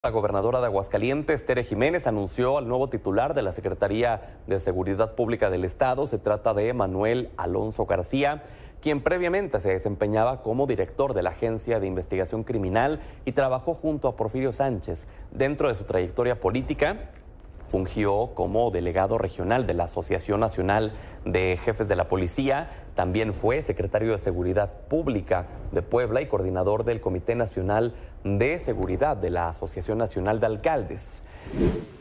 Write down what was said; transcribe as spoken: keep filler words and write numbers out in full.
La gobernadora de Aguascalientes, Tere Jiménez, anunció al nuevo titular de la Secretaría de Seguridad Pública del Estado. Se trata de Manuel Alonso García, quien previamente se desempeñaba como director de la Agencia de Investigación Criminal y trabajó junto a Porfirio Sánchez. Dentro de su trayectoria política, fungió como delegado regional de la Asociación Nacional de Jefes de la Policía. También fue secretario de Seguridad Pública de Puebla y coordinador del Comité Nacional de Seguridad de la Asociación Nacional de Alcaldes.